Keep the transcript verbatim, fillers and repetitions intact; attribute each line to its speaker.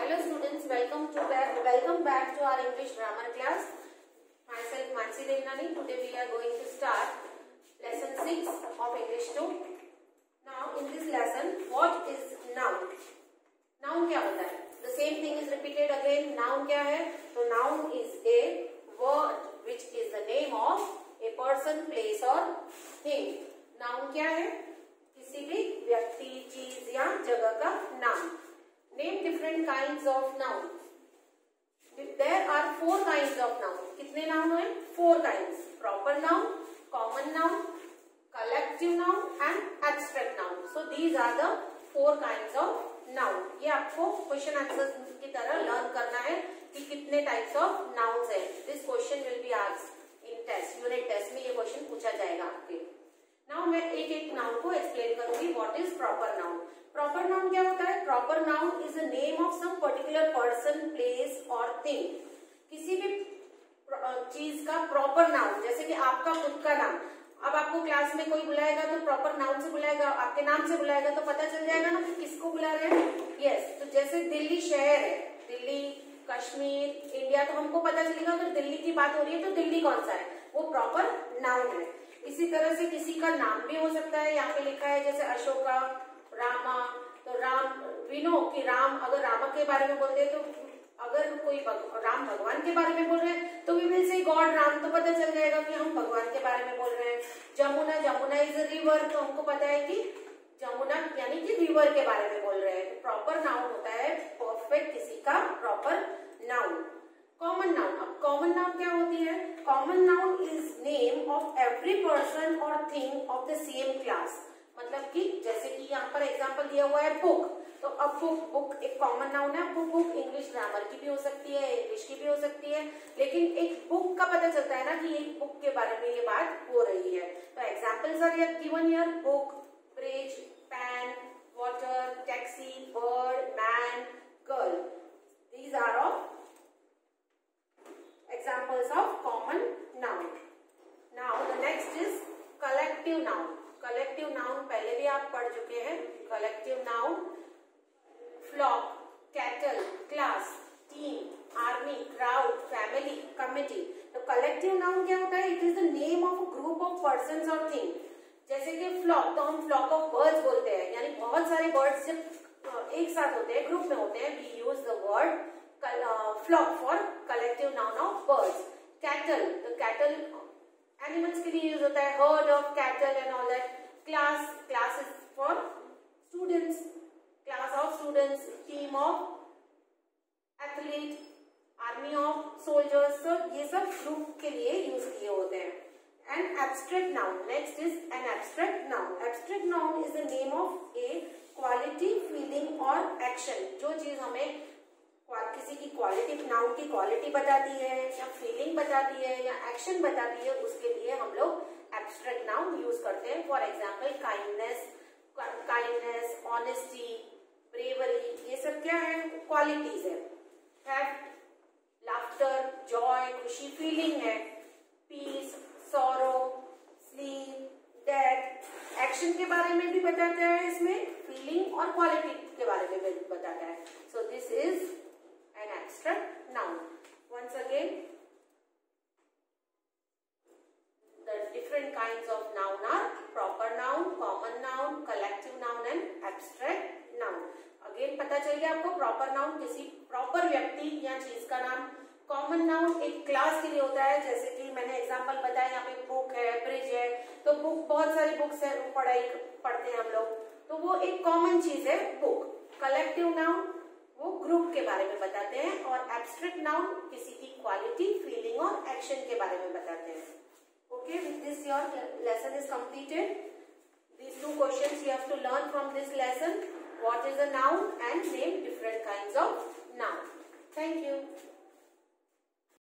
Speaker 1: Hello students, welcome to back, welcome back to our English grammar class. Myself Mansi Devnani. Today we are going to start lesson six of English two. Now in this lesson, what is noun? Noun क्या होता है? The same thing is repeated again. Noun क्या है? तो noun is a word which is the name of a person, place or thing. Noun क्या है? किसी भी व्यक्ति, चीज या जगह का नाम. Name different kinds of noun. There are four kinds of noun. कितने noun हैं? Four kinds. Proper noun, common noun, collective noun and abstract noun. So these are the four kinds of noun. ये आपको question answer की तरह learn करना है कि कितने types of nouns हैं. This question will be asked in test. Unit test में ये question पूछा जाएगा आपके. Now मैं एक एक noun को explain करूँगी. What is proper noun? Proper noun क्या होता है? Proper noun is the name of some particular person, place और थिंग. किसी भी चीज का प्रॉपर नाउन, जैसे कि आपका खुद का नाम. अब आपको क्लास में कोई बुलाएगा तो प्रॉपर नाउन से बुलाएगा, आपके नाम से बुलाएगा तो पता चल जाएगा ना कि किसको बुला रहे हैं. यस yes, तो जैसे दिल्ली शहर है, दिल्ली, कश्मीर, इंडिया, तो हमको पता चलेगा अगर दिल्ली की बात हो रही है तो दिल्ली कौन सा है, वो प्रॉपर नाउन है. इसी तरह से किसी का नाम भी हो सकता है. यहाँ पे लिखा है जैसे अशोका, रामा, तो राम, वी नो कि राम, अगर रामा के बारे में बोल रहे तो अगर कोई भग, राम भगवान के बारे में बोल रहे हैं तो we will say god Ram, तो पता चल जाएगा कि हम भगवान के बारे में बोल रहे हैं. Jamuna, Jamuna is a river, तो हमको पता है कि जमुना यानी कि रिवर के बारे में बोल रहे हैं. तो प्रॉपर नाउन होता है परफेक्ट किसी का प्रॉपर नाउन. Common noun. अब कॉमन नाउन क्या होती है? Common noun is name of every person और thing of the same class. मतलब कि जैसे कि यहाँ पर एग्जांपल दिया हुआ है बुक, तो अब बुक बुक एक कॉमन नाउन है. बुक बुक इंग्लिश ग्रामर की भी हो सकती है, इंग्लिश की भी हो सकती है, लेकिन एक बुक का पता चलता है ना कि एक बुक के बारे में ये बात हो रही है. तो examples are given here: book, bridge, pen, water, taxi, bird, man, girl. These are of examples of common noun. Now the next is collective noun. Collective noun पहले भी आप पढ़ चुके हैं. Collective noun: flock, cattle, class, team, army, crowd, family, committee. तो collective noun क्या होता है? It is the name of a group of persons और थिंग. जैसे कि फ्लॉक, तो हम फ्लॉक ऑफ बर्ड्स बोलते हैं, यानी बहुत सारे बर्ड्स जब एक साथ होते हैं, ग्रुप में होते हैं, we use the word flock for collective noun of birds. Cattle, तो कैटल एनिमल्स के लिए यूज होता है, herd of cattle and all that. Class, class is for students, class of students. Team of athlete, army of soldiers. तो ये सब group के लिए यूज किए होते हैं. And abstract noun. Next is an abstract noun. Abstract noun is the name of a quality, feeling और action. जो चीज हमें किसी की क्वालिटी, नाउन की क्वालिटी बताती है या फीलिंग बताती है या एक्शन बताती है, उसके लिए हम लोग एब्स्ट्रैक्ट नाउन यूज करते हैं. For example kindness, kindness, honesty, bravery, ये सब क्या है? क्वालिटीज है. हैव, लाफ्टर, जॉय, खुशी, फीलिंग है. Peace, sorrow, sleep, death. Action के बारे में भी बताता है इसमें, फीलिंग और क्वालिटी के बारे में भी बताता है. So this is an abstract noun. Once again, the different kinds of noun are proper noun, common noun, collective noun and abstract noun. Again पता चल गया आपको. proper noun किसी proper व्यक्ति या चीज का नाम. common noun एक क्लास के लिए होता है, जैसे कि मैंने एग्जांपल बताया, यहाँ पे बुक है, ब्रिज है, तो बुक, बहुत सारी बुक्स है, पढ़ाई पढ़ते हैं हम लोग, तो वो एक कॉमन चीज है बुक. कलेक्टिव नाउन वो ग्रुप के बारे में बताते हैं, और एब्स्ट्रैक्ट नाउन किसी की क्वालिटी, फीलिंग और एक्शन के बारे में बताते हैं. Okay, with this your lesson is completed. These two questions you have to learn from this lesson. What is a noun and name different kinds of noun. Thank you.